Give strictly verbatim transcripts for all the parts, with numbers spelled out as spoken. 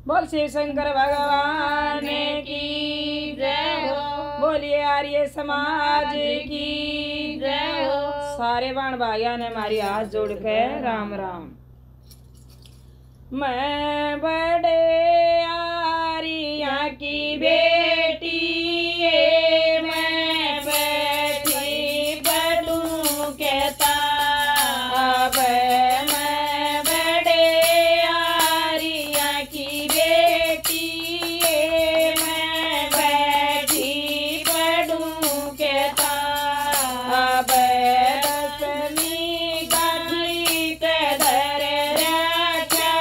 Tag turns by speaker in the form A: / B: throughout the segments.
A: बोल शिव शंकर भगवान की जय हो। बोलिए आर्य समाज की जय हो। सारे बाण भाइयों ने हमारी हाथ जोड़ के राम राम। मैं बड़े आर्या की बेटी मैं बैठी बड़ू कहता अब मैं बड़े आर्या की बेटी मैं बैठी बड़ू कहता अब दसवीं गाठी के धर रखा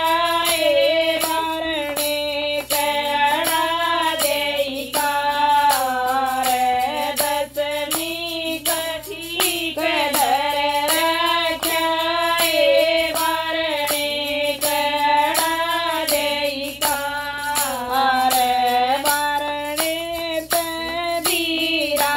A: वारणे कड़ा देगा रे दसवीं गाठी के धर रखा वारणे कड़ा देगा रे वारणे पे धीरा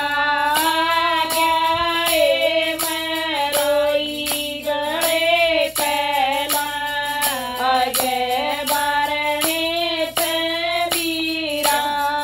A: गया मैं रोई गए पहला आगे बारणे पे वीरा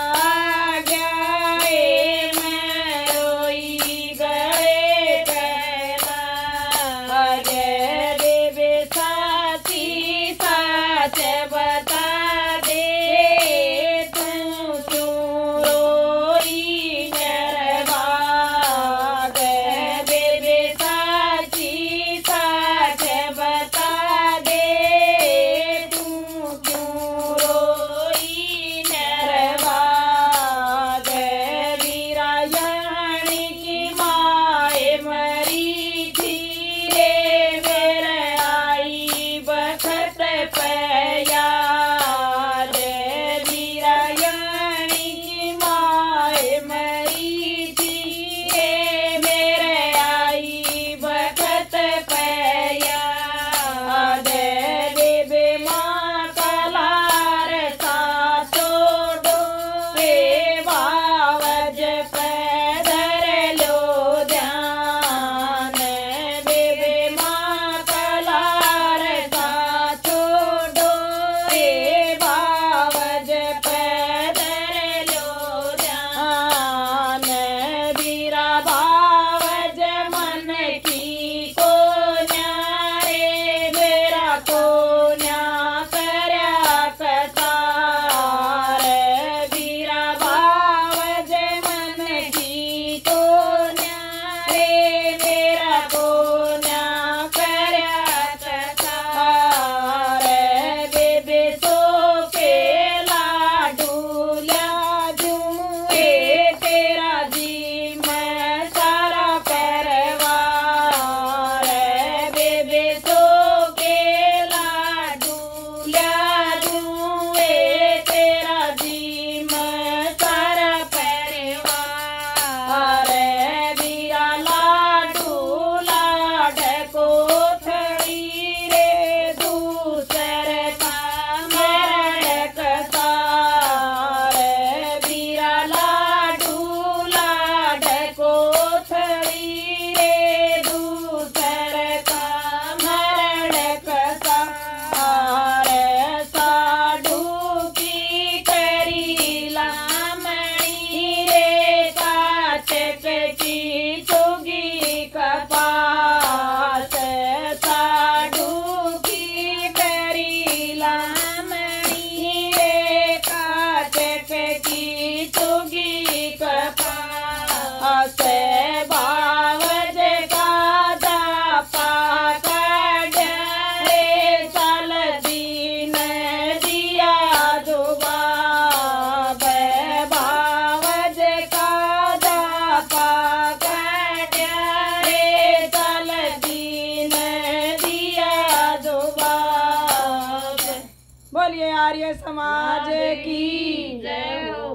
A: गया मैं रोई गए पहला आगे देवे साथी साच बता दे तू क्यों रोई मेरे बाग देवे साथी साच बता दे तू क्यों रोई मेरे बाग वीरायणी की माए मरी थी रे मेरे आई बखत पे याद वीरायणी की माए मरी थी रे मेरे आई बखत पे याद देवे माँ कलार सातो डोरे बावज पे धर लो ध्यान देवे माँ कलार सातो डोरे बावज पे धर लो ध्यान वीरा बावज मन की को न्यारे मेरा को न्या करया कतार वीरा बावज मन की को न्यारे मेरा को न्या करया कतार बेबे सो के लाडू लाजू ए तेरा जी मैं सारा परिवार बेबे सो के लाडू लाजू ए तेरा जी मैं सारा परिवार वीरा लाडू लाड को थड़ी रे दूसरे का मरण कसार वीरा लाडू लाड को थड़ी रे दूसरे का मरण कसार साडू की करी लामणी रे काच की चुगी कपास साडू की करी लामणी रे काच की चुगी कपास बावज का दापा कड़ रे चल दीन दिया दुबाब बावज का दापा कड़ रे चल दीन दिया दुबाब। बोलिए आर्य समाज की जय हो।